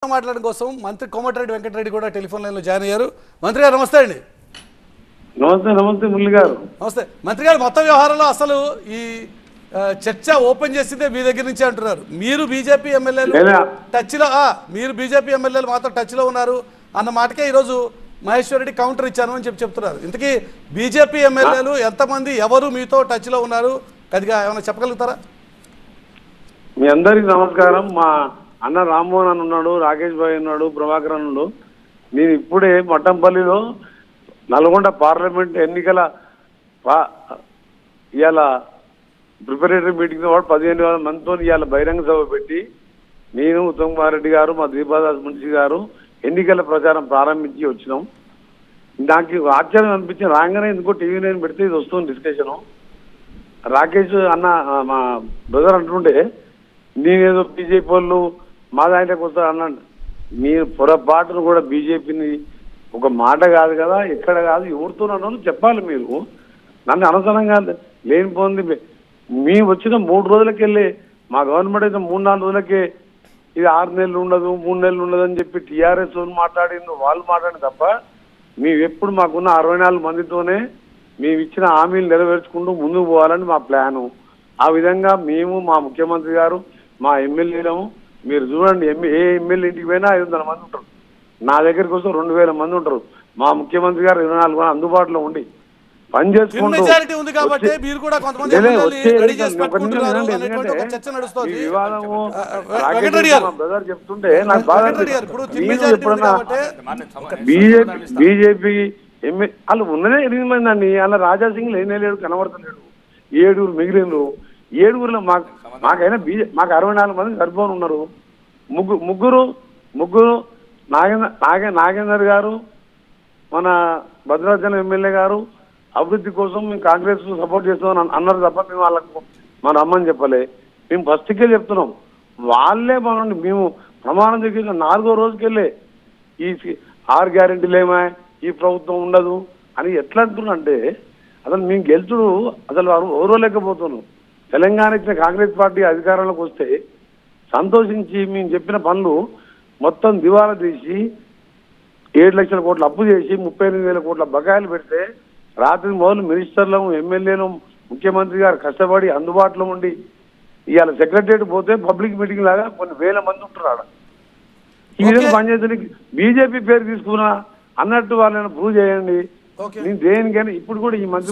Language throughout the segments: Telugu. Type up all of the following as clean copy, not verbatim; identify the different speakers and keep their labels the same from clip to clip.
Speaker 1: మాట్లాడడం కోసం మంత్రి కోమటిరెడ్డి వెంకటరెడ్డి కూడా టెలిఫోన్ లైన్లో జాయిన్ అయ్యారు. మంత్రి గారు నమస్తే అండి.
Speaker 2: నమస్తే. నమస్తే మురళి గారు.
Speaker 1: నమస్తే మంత్రి గారు. మొత్తం వ్యవహారంలో అసలు ఈ చర్చ ఓపెన్ చేసిందే మీ దగ్గర నుంచి అంటున్నారు. మీరు బీజేపీ ఎమ్మెల్యేలు టచ్లో మీరు బీజేపీ ఎమ్మెల్యేలు మాత్రం టచ్లో ఉన్నారు అన్న మాటకే ఈరోజు మహేశ్వర్ రెడ్డి కౌంటర్ ఇచ్చాను అని చెప్తున్నారు. ఇంతకీ బీజేపీ ఎమ్మెల్యేలు ఎంతమంది, ఎవరు మీతో టచ్లో ఉన్నారు, కొద్దిగా ఏమైనా చెప్పగలుగుతారా?
Speaker 2: మీ అందరికి నమస్కారం. మా అన్న రామ్మోహన్ అని ఉన్నాడు, రాకేష్ భాయ్ ఉన్నాడు, ప్రభాకర్ ఉన్నాడు. నేను ఇప్పుడే మట్టంపల్లిలో నల్గొండ పార్లమెంట్ ఎన్నికల ఇవాళ ప్రిపరేటరీ మీటింగ్ వాడు 15,000 మందితో ఇవాళ బహిరంగ సభ పెట్టి నేను, ఉత్తమ్ కుమార్ రెడ్డి గారు, మా దీపాదాస్ మున్షి గారు ఎన్నికల ప్రచారం ప్రారంభించి వచ్చినాం. నాకు ఆశ్చర్యం అనిపించి రాగానే ఎందుకో టీవీ నేను పెడితే ఇది వస్తుంది డిస్కషను. రాకేష్ అన్న మా బ్రదర్ అంటుండే నేనేదో బీజేపీ వాళ్ళు మా దాంట్లోకి వస్తారు అన్నాడు. మీరు పొరపాటును కూడా బీజేపీని ఒక మాట కాదు కదా, ఎక్కడ కాదు, ఎవరుతున్నానో చెప్పాలి. మీరు నన్ను అనవసరంగా లేనిపోయింది. మేము వచ్చిన 3 రోజులకెళ్ళి మా గవర్నమెంట్ అయితే 3-4 రోజులకే ఇది 6 నెలలు ఉండదు, 3 నెలలు ఉండదు అని చెప్పి టీఆర్ఎస్ మాట్లాడింది, వాళ్ళు మాట్లాడింది తప్ప మేము ఎప్పుడు మాకున్న 64 మందితోనే మేము ఇచ్చిన హామీలు నెరవేర్చుకుంటూ ముందుకు పోవాలని మా ప్లాను. ఆ విధంగా మేము, మా ముఖ్యమంత్రి గారు, మా ఎమ్మెల్యేలము, మీరు చూడండి ఏ ఎమ్మెల్యే ఇంటికి పోయినా 500 మంది ఉంటారు. నా దగ్గరికి వస్తే 2,000 మంది ఉంటారు. మా ముఖ్యమంత్రి గారు 24 మంది అందుబాటులో ఉండి పనిచేసుకుంటూ వివాదము బ్రదర్ చెప్తుంటే నాకు బాగా బీజేపీ వాళ్ళు ఉన్నదే 8 మంది అండి. అలా రాజాసింగ్ లేనేలేడు, కనబడతలేడు. 7 మిగిలిండ్రు. 7 మాకైనా మాకు 64 మంది సరిపోని ఉన్నారు. ముగ్గురు నాగేందర్ గారు, మన భద్రాచలం ఎమ్మెల్యే గారు అభివృద్ధి కోసం మేము కాంగ్రెస్ సపోర్ట్ చేస్తామని అన్నారు తప్ప మేము వాళ్ళకు మన రమ్మని చెప్పలే. మేము ఫస్ట్కే చెప్తున్నాం. వాళ్ళే మనండి మేము ప్రమాణం చేసిన 4వ రోజుకెళ్ళే ఈ 6 గ్యారెంటీలు ఏమా, ఈ ప్రభుత్వం ఉండదు అని ఎట్లా అంటున్నారంటే అసలు మేము గెలుచుడు అసలు ఓరోలేకపోతున్నాం. తెలంగాణ ఇచ్చిన కాంగ్రెస్ పార్టీ అధికారంలోకి వస్తే సంతోషించి మేము చెప్పిన పనులు మొత్తం దివాలా తీసి 7 లక్షల కోట్ల అప్పు చేసి 38,000 కోట్ల బకాయిలు పెడితే రాత్రి మొదలు మినిస్టర్లు, ఎమ్మెల్యేలు, ముఖ్యమంత్రి గారు కష్టపడి అందుబాటులో ఉండి ఇవాళ సెక్రటరియట్ పోతే పబ్లిక్ మీటింగ్ లాగా కొన్ని వేల మంది ఉంటున్నాడు. ఈ విధంగా పనిచేయడానికి బీజేపీ పేరు తీసుకున్నా అన్నట్టు వాళ్ళని ప్రూవ్ చేయండి. నేను దేనికైనా ఇప్పుడు కూడా ఈ మంత్రి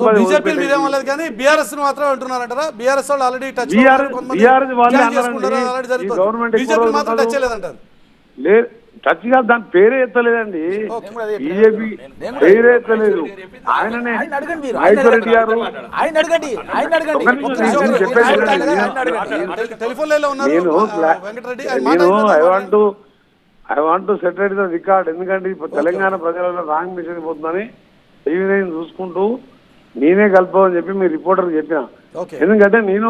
Speaker 2: లేదు టచ్ గా దాని పేరే ఎత్తలేదండి. బీజేపీ పేరే ఎత్తలేదు. ఆయననే మహేశ్వర్ రెడ్డి గారు I want to reiterate the record. ఎందుకంటే ఇప్పుడు తెలంగాణ ప్రజలలో రాంగ్ మెసేజ్ పోతుందని టీవీ నేను చూసుకుంటూ నేనే కలపని చెప్పి మీ రిపోర్టర్ చెప్పిన. ఎందుకంటే నేను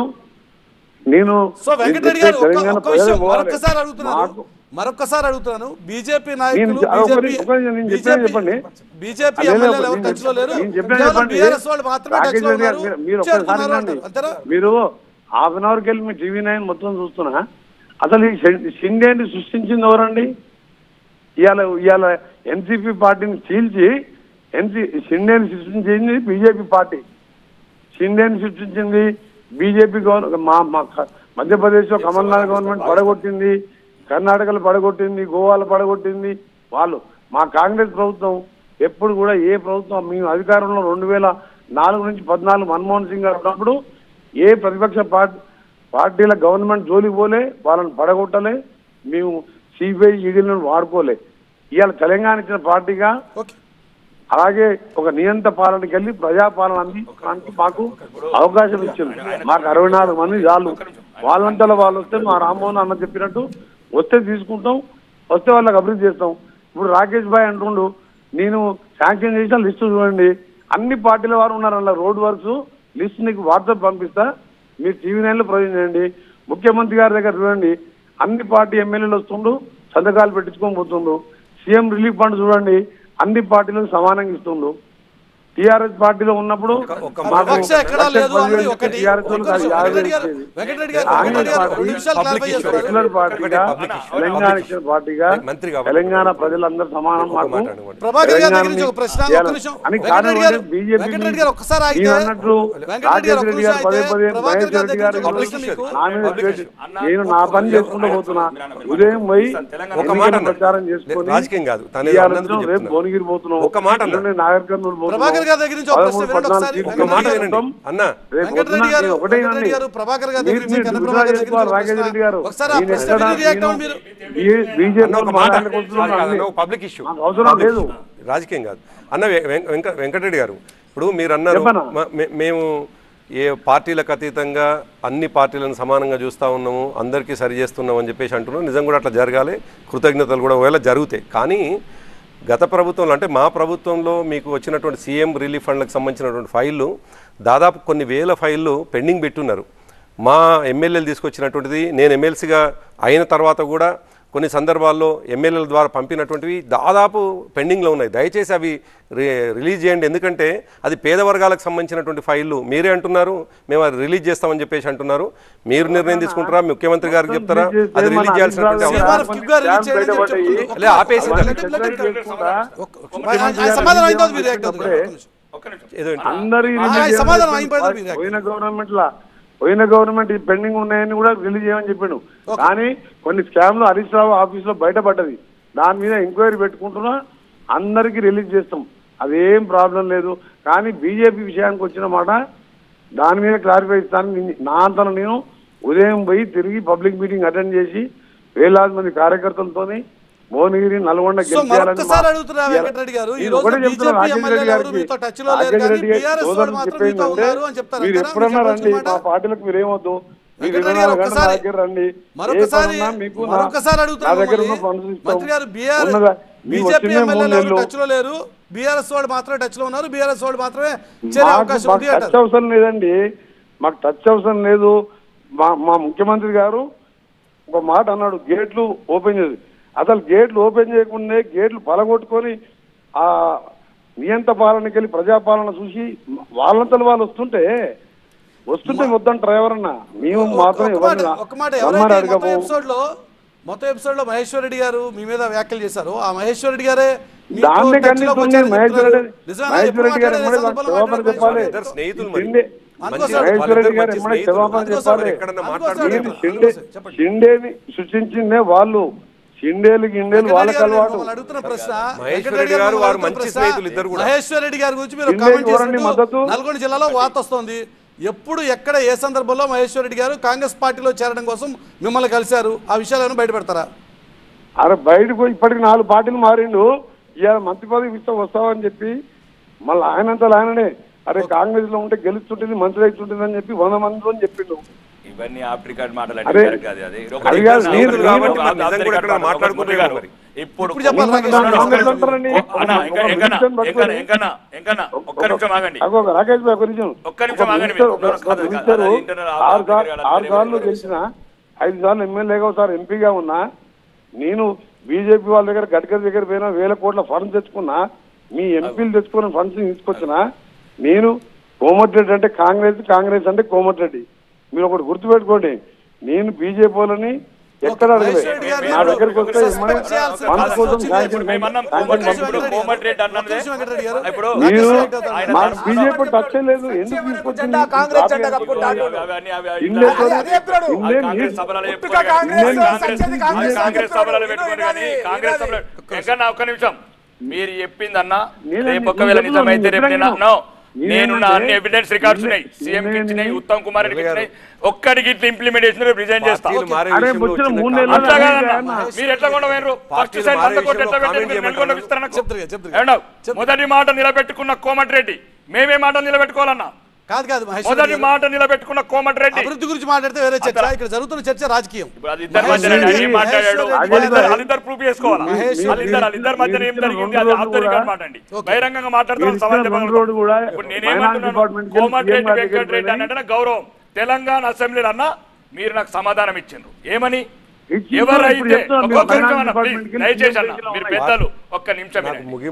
Speaker 1: మరొకసారి అడుగుతున్నాను, బీజేపీ నాయకులు
Speaker 2: మీరు హాఫ్ అన్ అవర్కి వెళ్ళి మీ టీవీ 9 మొత్తం చూస్తున్నా. అసలు ఈ షిండేని సృష్టించింది ఎవరండి? ఇవాళ ఎన్సీపీ పార్టీని చీల్చి షిండేని సృష్టించింది బీజేపీ పార్టీ. షిండేని సృష్టించింది బీజేపీ గవర్నమెంట్. మధ్యప్రదేశ్లో కమల్నాథ్ గవర్నమెంట్ పడగొట్టింది, కర్ణాటకలో పడగొట్టింది, గోవాలో పడగొట్టింది వాళ్ళు. మా కాంగ్రెస్ ప్రభుత్వం ఎప్పుడు కూడా ఏ ప్రభుత్వం మేము అధికారంలో 2004 నుంచి 14 మన్మోహన్ సింగ్ గారు ఉన్నప్పుడు ఏ ప్రతిపక్ష పార్టీల గవర్నమెంట్ జోలికి పోలే, వాళ్ళని పడగొట్టలే, మేము సిబిఐ ఈడీలను వాడుకోలే. ఇవాళ తెలంగాణ ఇచ్చిన పార్టీగా అలాగే ఒక నియంత్ర పాలనకి వెళ్ళి ప్రజాపాలన అందించడానికి మాకు అవకాశం ఇచ్చింది. మాకు 64 మంది చాలు. వాళ్ళంతలో వాళ్ళు వస్తే మా రామ్మోహన్ అన్న చెప్పినట్టు వస్తే తీసుకుంటాం, వస్తే వాళ్ళకి అభివృద్ధి చేస్తాం. ఇప్పుడు రాకేష్ భాయ్ అంటుండు నేను శాంక్షన్ చేసిన లిస్టు చూడండి, అన్ని పార్టీల వారు ఉన్నారు అలా రోడ్ వర్క్స్ లిస్ట్ నీకు వాట్సాప్ పంపిస్తా, మీరు టీవీ 9లో ప్రొవైడ్ చేయండి. ముఖ్యమంత్రి గారి దగ్గర చూడండి, అన్ని పార్టీ ఎమ్మెల్యేలు వస్తుండు, సంతకాలు పెట్టించుకొని పోతుండు. సీఎం రిలీఫ్ ఫండ్ చూడండి, అన్ని పార్టీలకు సమానంగా ఇస్తుండు. టిఆర్ఎస్ పార్టీలో ఉన్నప్పుడు
Speaker 1: వివక్ష ఎక్కడా లేదు అన్నది ఒకటి. వెంకటరెడ్డి గారు
Speaker 2: సెక్యులర్ పార్టీగా తెలంగాణ ఇచ్చిన పార్టీగా తెలంగాణ ప్రజలందరూ సమానం మాకు
Speaker 1: ప్రభాకర్ గారి దగ్గర నుంచి ఒక ప్రశ్న ఒక్క నిమిషం. వెంకటరెడ్డి గారు ఒక్కసారి ఆగితే
Speaker 2: అన్నట్లు రాజేష్ రెడ్డి గారు పదే పదే మహేష్ రెడ్డి గారు నా మీద నేను నా పని చేసుకుంటూ పోతున్నా. ఉదయం పోయి ప్రచారం చేసుకుని రేపు భువనగిరి పోతున్నాం, నాగర్ కర్నూలు పోతున్నాం.
Speaker 1: గారి దగ్గర నుంచి ఒక ప్రశ్న వినండి ఒకసారి. వెంకటరెడ్డి గారు ప్రభాకర్ గారి దగ్గర నుంచి
Speaker 2: రాకేష్ రెడ్డి గారు
Speaker 1: ఒకసారి ఆ ప్రశ్న రియాక్ట్ అవ్వండి మీరు.
Speaker 2: అవసరం లేదు,
Speaker 3: రాజకీయం కాదు అన్న. వెంకటరెడ్డి గారు ఇప్పుడు మీరు అన్నారు మేము ఏ పార్టీలకు అతీతంగా అన్ని పార్టీలను సమానంగా చూస్తూ ఉన్నాము, అందరికీ సరి చేస్తున్నాం అని చెప్పేసి అంటున్నాం. నిజం కూడా అట్లా జరగాలి, కృతజ్ఞతలు కూడా ఒకవేళ జరుగుతాయి. కానీ గత ప్రభుత్వంలో అంటే మా ప్రభుత్వంలో మీకు వచ్చినటువంటి సీఎం రిలీఫ్ ఫండ్లకు సంబంధించినటువంటి ఫైళ్ళు దాదాపు కొన్ని వేల ఫైళ్ళు పెండింగ్ పెట్టున్నారు. మా ఎమ్మెల్యేలు తీసుకొచ్చినటువంటిది నేను ఎమ్మెల్సీగా అయిన తర్వాత కూడా కొన్ని సందర్భాల్లో ఎమ్మెల్యేల ద్వారా పంపినటువంటివి దాదాపు పెండింగ్లో ఉన్నాయి. దయచేసి అవి రిలీజ్ చేయండి. ఎందుకంటే అది పేద వర్గాలకు సంబంధించినటువంటి ఫైళ్ళు. మీరే అంటున్నారు మేము అది రిలీజ్ చేస్తామని చెప్పేసి అంటున్నారు. మీరు నిర్ణయం తీసుకుంటారా, ముఖ్యమంత్రి గారికి చెప్తారా? అది రిలీజ్ చేయాల్సినటువంటి ఆపేసి
Speaker 2: పోయిన గవర్నమెంట్ ఈ పెండింగ్ ఉన్నాయని కూడా రిలీజ్ చేయమని చెప్పిండు. కానీ కొన్ని స్కామ్లు హరీష్ రావు ఆఫీస్ లో బయటపడ్డది. దాని మీద ఎంక్వైరీ పెట్టుకుంటున్నా, అందరికీ రిలీజ్ చేస్తాం, అదేం ప్రాబ్లం లేదు. కానీ బీజేపీ విషయానికి వచ్చిన మాట దాని మీద క్లారిఫై ఇస్తాను. నా అంతలో నేను ఉదయం పోయి తిరిగి పబ్లిక్ మీటింగ్ అటెండ్ చేసి వేలాది మంది కార్యకర్తలతోని భువనగిరి నల్గొండ మీరు ఎప్పుడన్నా రండి, మా పార్టీలకు మీరు ఏమొద్దు, మీరు 24 గంటల నా దగ్గర రండి. టచ్ అవసరం లేదండి, మాకు టచ్ అవసరం లేదు. మా ముఖ్యమంత్రి గారు ఒక మాట అన్నాడు, గేట్లు ఓపెన్ చేసి. అసలు గేట్లు ఓపెన్ చేయకుండా గేట్లు పలగొట్టుకొని ఆ నియంత పాలనకి వెళ్ళి ప్రజాపాలన చూసి వాళ్ళంతలో వాళ్ళు వస్తుంటే వద్దంటారు ఎవరన్నా. మేము మాత్రం
Speaker 1: మొత్తం ఎపిసోడ్ లో మహేశ్వర్ రెడ్డి గారు మీ మీద వ్యాఖ్యలు చేశారు. ఆ మహేశ్వర్ రెడ్డి గారే
Speaker 2: దాన్ని ఖండిస్తుంది. మహేశ్వర్ రెడ్డి గారు క్షమాపణ చెప్పాలి. మహేశ్వర్ రెడ్డి గారు క్షమాపణ చెప్పాలి. షిండేని సృష్టించిందే వాళ్ళు. షిండేలు గిండేలు వాళ్ళకి అలవాటు.
Speaker 1: మహేశ్వర్ రెడ్డి గారి గురించి మీరు నల్గొండ జిల్లాలో వార్త వస్తుంది. ఎప్పుడు ఎక్కడ ఏ సందర్భంలో మహేశ్వర్ రెడ్డి గారు కాంగ్రెస్ పార్టీలో చేరడం కోసం మిమ్మల్ని కలిశారు, ఆ విషయాలను బయట పెడతారా?
Speaker 2: అరే బయటకు ఇప్పటికి 4 పార్టీలు మారిండు. ఇవాళ మంత్రి పదవి వస్తావని చెప్పి మళ్ళీ ఆయనంతలో ఆయననే అరే కాంగ్రెస్ లో ఉంటే గెలుస్తుంటుంది, మంత్రి అవుతుంటుంది అని చెప్పి 100 మందిలో చెప్పిండు.
Speaker 4: ఇవన్నీ ఆఫ్రికా మాటలు
Speaker 2: రాకేష్ భాయ్ ఒక్క నిమిషం 6 సార్లు గెలిచిన 5 సార్లు ఎమ్మెల్యేగా ఒకసారి ఎంపీగా ఉన్నా. నేను బీజేపీ వాళ్ళ దగ్గర గడ్కరీ దగ్గర పోయినా 1000 కోట్ల ఫండ్స్ తెచ్చుకున్నా. మీ ఎంపీలు తెచ్చుకున్న ఫండ్స్ తీసుకొచ్చినా. నేను కోమటిరెడ్డి అంటే కాంగ్రెస్ అంటే కోమటిరెడ్డి. మీరు ఒకటి గుర్తుపెట్టుకోండి, నేను బీజేపీ వాళ్ళని ఎక్కడ అడగలేదు. నా దగ్గరికి వస్తే బీజేపీ టచ్ లేదు. ఎందుకు తీసుకొచ్చింది?
Speaker 4: ఒక్క నిమిషం, మీరు చెప్పిందన్నా రేపు ఒకవేళ నిజమైతే రేపు నేను నా అన్ని ఎవిడెన్స్ రికార్డ్స్ ఉన్నాయి, సీఎం కి ఇచ్చినాయి, ఉత్తమ్ కుమార్ రెడ్డికి ఇచ్చినాయి. ఒక్కడికి ఇట్లా ఇంప్లిమెంటేషన్ రిజైన్ చేస్తా. మీరు ఎట్లా కొండవేరు? ఫస్ట్ సైడ్ 100 కోట్లు ఎట్లా పెట్టారు? మొదటి మాట నిలబెట్టుకున్న కోమటిరెడ్డి, మేమే మాట నిలబెట్టుకోవాలన్నా.
Speaker 1: కాదు
Speaker 4: మొదటి మాట నిలబెట్టుకున్న కోమటిరెడ్డి.
Speaker 1: అభివృద్ధి గురించి మాట్లాడితే వేరే చర్చ, ఇక్కడ జరుగుతున్న చర్చ రాజకీయం.
Speaker 4: వాళ్ళిద్దరు ప్రూఫ్ చేసుకోవాలి. వాళ్ళిద్దరు మధ్యన ఏం జరిగింది అది ఆఫ్టర్ మాట్లాడండి. బహిరంగంగా మాట్లాడుతున్నాను, సమాజం. ఇప్పుడు నేనేమంటున్నాను, కోమటిరెడ్డి వెంకటరెడ్డి అంటే గౌరవం. తెలంగాణ అసెంబ్లీలో అన్నా మీరు నాకు సమాధానం ఇచ్చిండ్రు. ఏమని? ఎవరైతే దయచేసి అన్న మీరు పెద్దలు ఒక్క నిమిషం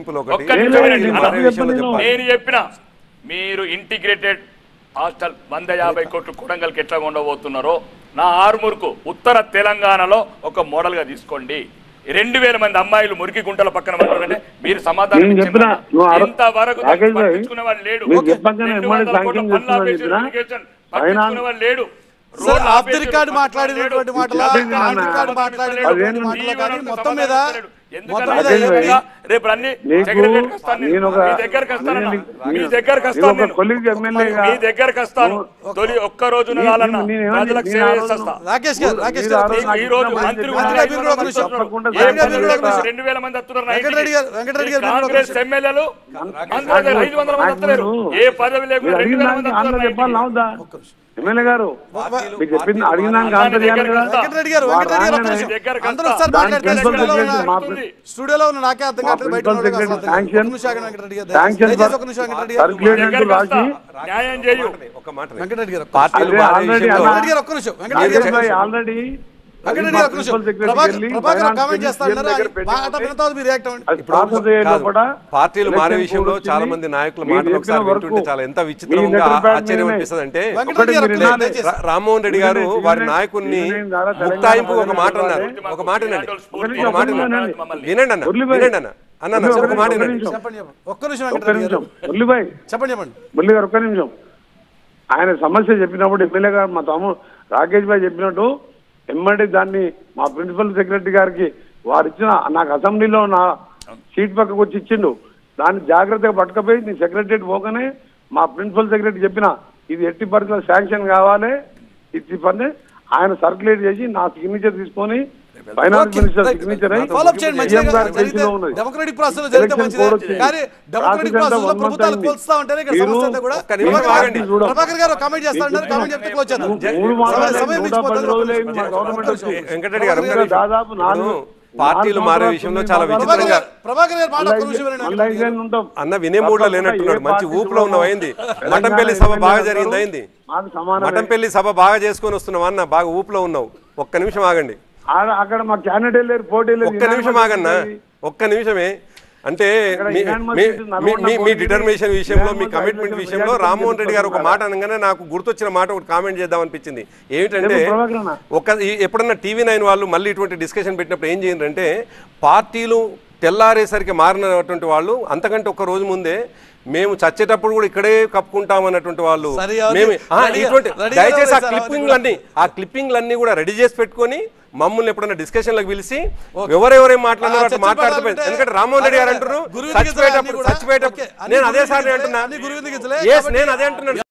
Speaker 4: నేను చెప్పిన మీరు ఇంటిగ్రేటెడ్ హాస్టల్ 150 కోట్లు కొడంగల్కి ఎట్లా ఉండబోతున్నారో నా ఆర్మూర్కు ఉత్తర తెలంగాణలో ఒక మోడల్ గా తీసుకోండి. 2000 మంది అమ్మాయిలు మురికి గుంటల పక్కన పడుతుంటే మీరు సమాధానం ఇంతవరకు పట్టించుకునే వాళ్ళు లేడు. 200 కోట్ల పనులు ఆపేసి పట్టించుకునే వాళ్ళు లేడు.
Speaker 1: మాట్లాడినటువంటి మాటలు మొత్తం మీద రేపు అన్ని మీ దగ్గరకు వస్తాను. తొలి ఒక్క రోజు ప్రజలకు సేవ చేస్తా. ఈ రోజు మంత్రి 2000 మంది వస్తున్నారు. కాంగ్రెస్ ఎమ్మెల్యేలు 500 మంది వస్తలేరు. ఏ పదవి లేకుండా 2000 మంది వస్తున్నారు.
Speaker 2: ఎమ్మెల్యే గారు మీకు చెప్పింది అడిగినాక
Speaker 1: స్టూడియోలో ఉన్న నాకే అర్థం
Speaker 2: ఆల్రెడీ
Speaker 3: పార్టీలు మారే విషయంలో చాలా మంది నాయకుల మాటలు ఒకసారి వింటుంటే చాలా ఎంత విచిత్రంగా ఆశ్చర్యం అనిపిస్తుంది అంటే, రామ్మోహన్ రెడ్డి గారు వారి నాయకుడిని ముక్తాయింపు ఒక మాట అన్నారు. ఒక మాట వినండి అన్న ఒక మాట
Speaker 2: మురళి గారు ఒక్క నిమిషం. ఆయన సమస్య చెప్పినప్పుడు ఎమ్మెల్యే గారు మా తమ్ముడు రాకేష్ భాయ్ చెప్పినట్టు ఎమ్మడి దాన్ని మా ప్రిన్సిపల్ సెక్రటరీ గారికి వారు ఇచ్చిన నాకు అసెంబ్లీలో నా సీట్ పక్కకు వచ్చి ఇచ్చిండు. దాన్ని జాగ్రత్తగా పట్టుకపోయి నీ సెక్రటరీ పోగానే మా ప్రిన్సిపల్ సెక్రటరీ చెప్పిన ఇది ఎట్టి పరిస్థితుల్లో శాంక్షన్ కావాలి ఇది పని ఆయన సర్క్యులేట్ చేసి నా సిగ్నేచర్ తీసుకొని finance minister signature
Speaker 1: democratic process జరిగితే మంచిదే. కానీ డెమోక్రటిక్ ప్రాసెస్ లో ప్రభుత్వాలు కోల్స్తా ఉంటేనే ఇక్కడ సమస్య అంతా కూడా. ప్రభాకర్ గారు కామెంట్ చేస్తా ఉన్నారు. కామెంట్ చెప్తే క్లోజ్ చేద్దాం.
Speaker 3: వెంకటరెడ్డి గారు దాదాపు 4 పార్టీలు మారే విషయంలో చాలా విచిత్రంగా అన్న వినే మూడ్లో లేనట్టున్నాడు. మంచి ఊపులో ఉన్నావు. అయింది మఠంపల్లి సభ బాగా జరిగింది. అయింది మఠంపల్లి సభ బాగా చేసుకొని వస్తున్నావు అన్న. బాగా ఊపులో ఉన్నావు. ఒక్క నిమిషం ఆగండి.
Speaker 2: అక్కడ మా క్యాండిడేట్ లేరు, పోటీ లేదు.
Speaker 3: ఒక్క నిమిషం ఆగన్నా. ఒక్క నిమిషమే. అంటే మీ డిటర్మినేషన్ విషయంలో, మీ కమిట్మెంట్ విషయంలో రామ్మోహన్ రెడ్డి గారు ఒక మాట అనగానే నాకు గుర్తొచ్చిన మాట ఒకటి కామెంట్ చేద్దాం అనిపించింది. ఏమిటంటే, ఎప్పుడన్నా TV9 వాళ్ళు మళ్ళీ ఇటువంటి డిస్కషన్ పెట్టినప్పుడు ఏం చేయండి, పార్టీలు తెల్లారేసరికి మారినటువంటి వాళ్ళు అంతకంటే ఒక రోజు ముందే మేము చచ్చేటప్పుడు కూడా ఇక్కడే కప్పుకుంటాం అన్నటువంటి వాళ్ళు మేము ఇటువంటి దయచేసి ఆ క్లిప్పింగ్లన్నీ కూడా రెడీ చేసి పెట్టుకొని మమ్మల్ని ఎప్పుడైనా డిస్కషన్లకు పిలిచి ఎవరెవరేం మాట్లాడినారు మాట్లాడుతూ, ఎందుకంటే రామ్మోహన్ రెడ్డి గారు అంటున్నారు చచ్చిపోయేటప్పుడు నేను అదే సార్ అంటున్నా. నేను అదే అంటున్నాను.